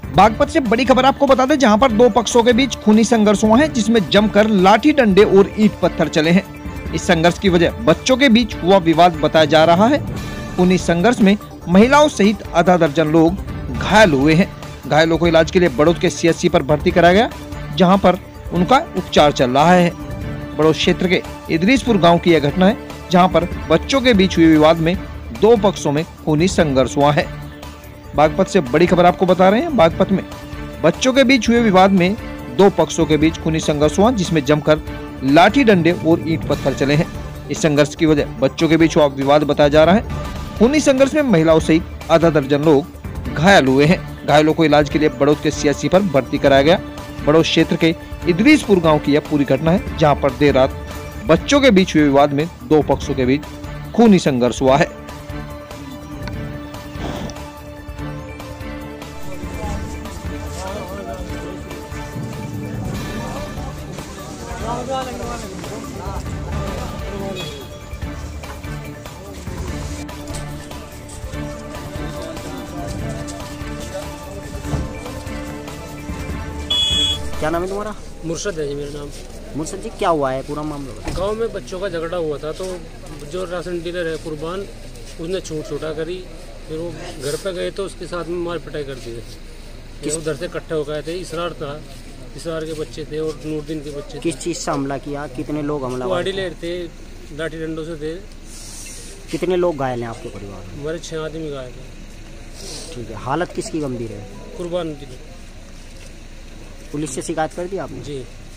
बागपत से बड़ी खबर आपको बता दें, जहां पर दो पक्षों के बीच खूनी संघर्ष हुआ है, जिसमें जमकर लाठी डंडे और ईंट पत्थर चले हैं। इस संघर्ष की वजह बच्चों के बीच हुआ विवाद बताया जा रहा है। खूनी संघर्ष में महिलाओं सहित आधा दर्जन लोग घायल हुए हैं। घायलों को इलाज के लिए बड़ौद के सीएचसी पर भर्ती कराया गया, जहां पर उनका उपचार चल रहा है। बड़ौद क्षेत्र के इदरीसपुर गाँव की यह घटना है, जहाँ पर बच्चों के बीच हुए विवाद में दो पक्षों में खूनी संघर्ष हुआ है। बागपत से बड़ी खबर आपको बता रहे हैं, बागपत में बच्चों के बीच हुए विवाद में दो पक्षों के बीच खूनी संघर्ष हुआ, जिसमें जमकर लाठी डंडे और ईंट पत्थर चले हैं। इस संघर्ष की वजह बच्चों के बीच हुआ विवाद बताया जा रहा है। खूनी संघर्ष में महिलाओं सहित आधा दर्जन लोग घायल हुए हैं। घायलों को इलाज के लिए बड़ौद के सीएचसी पर भर्ती कराया गया। बड़ौद क्षेत्र के इदरीसपुर गाँव की यह पूरी घटना है, जहाँ पर देर रात बच्चों के बीच हुए विवाद में दो पक्षों के बीच खूनी संघर्ष हुआ है। क्या नाम है तुम्हारा? मुर्शद है जी मेरा नाम। मुर्शद जी, क्या हुआ है पूरा मामला? गांव में बच्चों का झगड़ा हुआ था, तो जो राशन डीलर है कुर्बान, उसने छूट छूटा करी। फिर वो घर पे गए तो उसके साथ में मार पिटाई कर दी। उधर से इकट्ठे हो गए थे। इसरार था, इसरार के बच्चे थे और नूरदीन के बच्चे। किस चीज़ से हमला किया? कितने लोग हमला? गाड़ी ले थे, लाठी डंडों से थे। कितने लोग घायल हैं आपके परिवार में? हमारे 6 आदमी घायल थे। ठीक है, हालत किसकी गंभीर है? कुर्बान की। पुलिस से शिकायत कर दी आपने? जी।